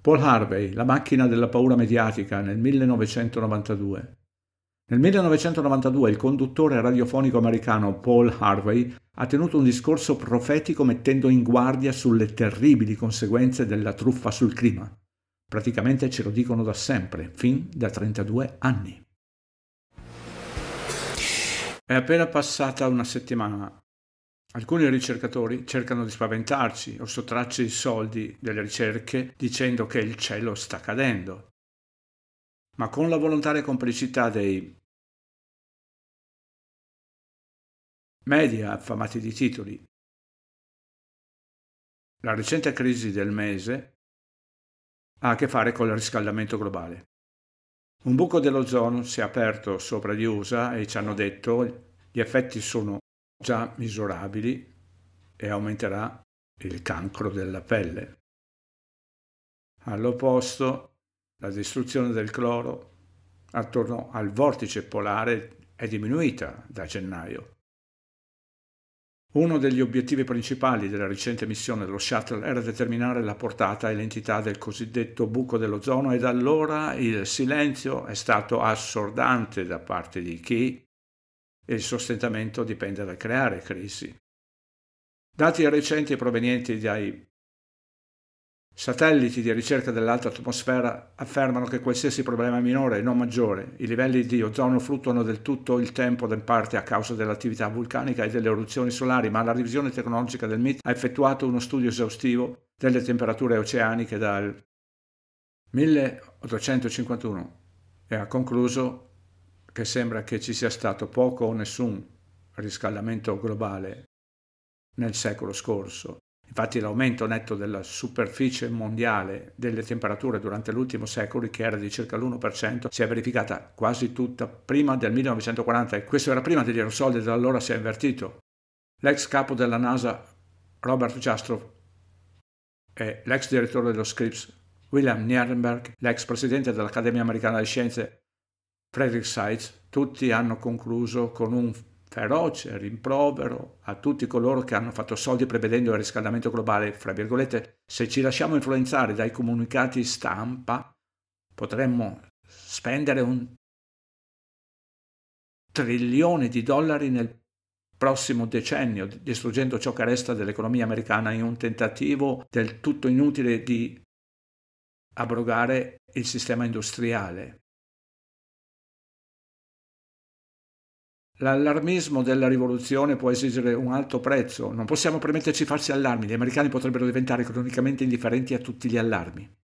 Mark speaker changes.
Speaker 1: Paul Harvey, La macchina della paura mediatica, nel 1992. Nel 1992 il conduttore radiofonico americano Paul Harvey ha tenuto un discorso profetico mettendo in guardia sulle terribili conseguenze della truffa sul clima. Praticamente ce lo dicono da sempre, fin da 32 anni. È appena passata una settimana. Alcuni ricercatori cercano di spaventarci o sottrarci i soldi delle ricerche dicendo che il cielo sta cadendo. Ma con la volontaria complicità dei media affamati di titoli, la recente crisi del mese ha a che fare con il riscaldamento globale. Un buco dell'ozono si è aperto sopra gli USA e ci hanno detto gli effetti sono già misurabili e aumenterà il cancro della pelle. All'opposto, la distruzione del cloro attorno al vortice polare è diminuita da gennaio. Uno degli obiettivi principali della recente missione dello Shuttle era determinare la portata e l'entità del cosiddetto buco dell'ozono e da allora il silenzio è stato assordante da parte di chi il sostentamento dipende dal creare crisi. Dati recenti provenienti dai satelliti di ricerca dell'alta atmosfera affermano che qualsiasi problema è minore e non maggiore. I livelli di ozono fluttuano del tutto il tempo, in parte a causa dell'attività vulcanica e delle eruzioni solari, ma la revisione tecnologica del MIT ha effettuato uno studio esaustivo delle temperature oceaniche dal 1851 e ha concluso che sembra che ci sia stato poco o nessun riscaldamento globale nel secolo scorso. Infatti l'aumento netto della superficie mondiale delle temperature durante l'ultimo secolo, che era di circa l'1%, si è verificata quasi tutta prima del 1940 e questo era prima degli aerosoli e da allora si è invertito. L'ex capo della NASA Robert Jastrow e l'ex direttore dello Scripps William Nierenberg, l'ex presidente dell'Accademia Americana di Scienze Frederick Seitz, tutti hanno concluso con un feroce rimprovero a tutti coloro che hanno fatto soldi prevedendo il riscaldamento globale, fra virgolette, se ci lasciamo influenzare dai comunicati stampa potremmo spendere $1 trilione nel prossimo decennio, distruggendo ciò che resta dell'economia americana in un tentativo del tutto inutile di abrogare il sistema industriale. L'allarmismo della rivoluzione può esigere un alto prezzo. Non possiamo permetterci falsi allarmi. Gli americani potrebbero diventare cronicamente indifferenti a tutti gli allarmi.